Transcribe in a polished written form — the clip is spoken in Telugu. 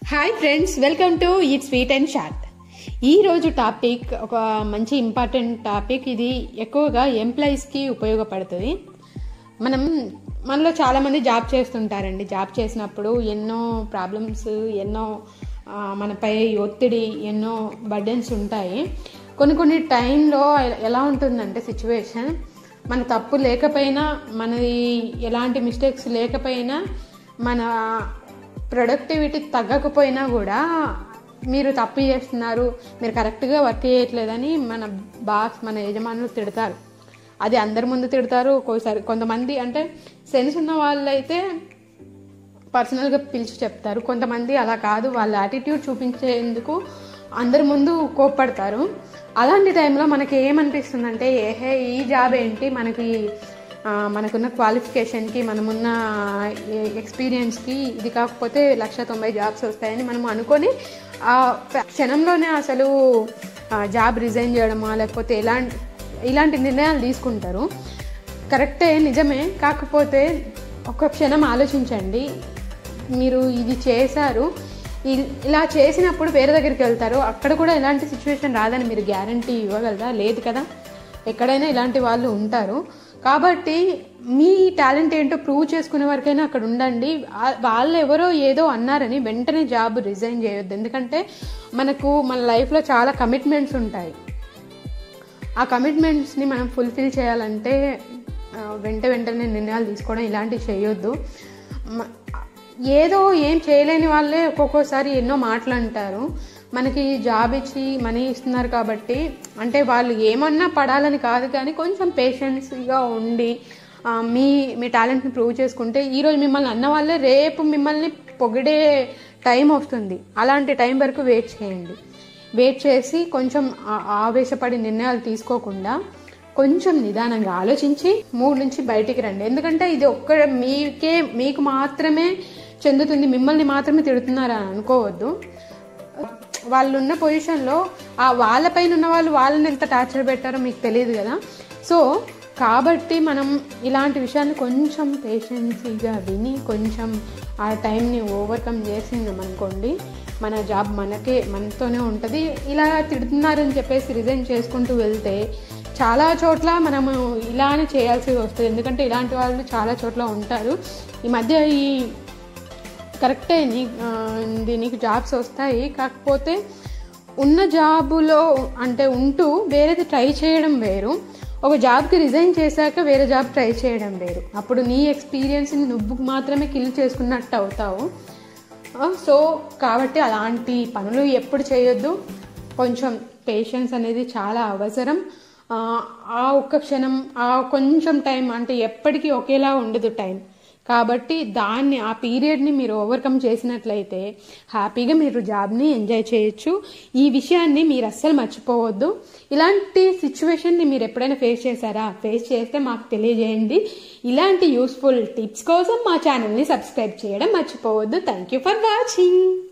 Hi friends, welcome to eat sweet and chat. ఈరోజు టాపిక్ ఒక మంచి ఇంపార్టెంట్ టాపిక్. ఇది ఎక్కువగా ఎంప్లాయీస్కి ఉపయోగపడుతుంది. మనలో చాలామంది జాబ్ చేస్తుంటారండి. జాబ్ చేసినప్పుడు ఎన్నో ప్రాబ్లమ్స్, ఎన్నో మనపై ఒత్తిడి, ఎన్నో బర్డెన్స్ ఉంటాయి. కొన్ని టైంలో ఎలా ఉంటుందంటే సిచ్యువేషన్, మన తప్పు లేకపోయినా, మనది ఎలాంటి మిస్టేక్స్ లేకపోయినా, మన ప్రొడక్టివిటీ తగ్గకపోయినా కూడా మీరు తప్పు చేస్తున్నారు, మీరు కరెక్ట్గా వర్క్ చేయట్లేదని మన బాస్, మన యజమానులు తిడతారు. అది అందరి ముందు తిడతారు. ఒక్కోసారి కొంతమంది అంటే సెన్స్ ఉన్న వాళ్ళు అయితే పర్సనల్గా పిలిచి చెప్తారు. కొంతమంది అలా కాదు, వాళ్ళ యాటిట్యూడ్ చూపించేందుకు అందరి ముందు కోప్పడతారు. అలాంటి టైంలో మనకి ఏమనిపిస్తుందంటే, ఈ జాబ్ ఏంటి, మనకున్న క్వాలిఫికేషన్కి, మనమున్న ఎక్స్పీరియన్స్కి ఇది కాకపోతే 190 జాబ్స్ వస్తాయని మనం అనుకొని ఆ క్షణంలోనే అసలు జాబ్ రిజైన్ చేయడమా, లేకపోతే ఇలాంటి నిర్ణయాలు తీసుకుంటారు. కరెక్టే, నిజమే. కాకపోతే ఒక క్షణం ఆలోచించండి. మీరు ఇది చేశారు, ఇలా చేసినప్పుడు వేరే దగ్గరికి వెళ్తారు, అక్కడ కూడా ఇలాంటి సిచ్యువేషన్ రాదని మీరు గ్యారంటీ ఇవ్వగలరా? లేదు కదా. ఎక్కడైనా ఇలాంటి వాళ్ళు ఉంటారు. కాబట్టి మీ టాలెంట్ ఏంటో ప్రూవ్ చేసుకునే వరకైనా అక్కడ ఉండండి. వాళ్ళు ఎవరో ఏదో అన్నారని వెంటనే జాబ్ రిజైన్ చేయొద్దు. ఎందుకంటే మన లైఫ్లో చాలా కమిట్మెంట్స్ ఉంటాయి. ఆ కమిట్మెంట్స్ని మనం ఫుల్ఫిల్ చేయాలంటే వెంటనే నిర్ణయాలు తీసుకోవడం ఇలాంటివి చేయొద్దు. ఏదో ఏం చేయలేని వాళ్ళే ఒక్కొక్కసారి ఎన్నో మాటలు అంటారు. మనకి జాబ్ ఇచ్చి మనీ ఇస్తున్నారు కాబట్టి, అంటే వాళ్ళు ఏమన్నా పడాలని కాదు, కానీ కొంచెం పేషెన్స్గా ఉండి మీ టాలెంట్ని ప్రూవ్ చేసుకుంటే ఈరోజు మిమ్మల్ని అన్న వాళ్ళే రేపు మిమ్మల్ని పొగిడే టైం వస్తుంది. అలాంటి టైం వరకు వెయిట్ చేయండి. వెయిట్ చేసి కొంచెం ఆవేశపడి నిర్ణయాలు తీసుకోకుండా కొంచెం నిదానంగా ఆలోచించి మూడ్ నుంచి బయటికి రండి. ఎందుకంటే ఇది మీకు మాత్రమే చెందుతుంది, మిమ్మల్ని మాత్రమే తిడుతున్నారని అనుకోవద్దు. వాళ్ళు ఉన్న పొజిషన్లో వాళ్ళపైన ఉన్న వాళ్ళని ఎంత టార్చర్ పెట్టారో మీకు తెలియదు కదా. సో కాబట్టి మనం ఇలాంటి కొంచెం పేషెన్సీగా విని కొంచెం ఆ టైంని ఓవర్కమ్ చేసిందనుకోండి, మన జాబ్ మనతోనే ఉంటుంది. ఇలా తిడుతున్నారని చెప్పేసి రిజైన్ చేసుకుంటూ వెళ్తే చాలా చోట్ల మనము ఇలానే చేయాల్సి వస్తుంది. ఎందుకంటే ఇలాంటి వాళ్ళు చాలా చోట్ల ఉంటారు. ఈ మధ్య కరెక్టే, నీకు జాబ్స్ వస్తాయి. కాకపోతే ఉన్న జాబులో అంటే ఉంటూ వేరేది ట్రై చేయడం వేరు, ఒక జాబ్కి రిజైన్ చేశాక వేరే జాబ్ ట్రై చేయడం వేరు. అప్పుడు నీ ఎక్స్పీరియన్స్ని నువ్వు మాత్రమే కిల్ చేసుకున్నట్టు అవుతావు. సో కాబట్టి అలాంటి పనులు ఎప్పుడు చేయొద్దు. కొంచెం పేషెన్స్ అనేది చాలా అవసరం. ఆ ఒక్క క్షణం, ఆ కొంచెం టైం అంటే ఎప్పటికీ ఒకేలా ఉండదు టైం. కాబట్టి ఆ పీరియడ్ని మీరు ఓవర్కమ్ చేసినట్లయితే హ్యాపీగా మీరు జాబ్ని ఎంజాయ్ చేయొచ్చు. ఈ విషయాన్ని మీరు అస్సలు మర్చిపోవద్దు. ఇలాంటి సిచ్యువేషన్ని మీరు ఎప్పుడైనా ఫేస్ చేశారా? ఫేస్ చేస్తే మాకు తెలియజేయండి. ఇలాంటి యూస్ఫుల్ టిప్స్ కోసం మా ఛానల్ని సబ్స్క్రైబ్ చేయడం మర్చిపోవద్దు. Thank you for watching.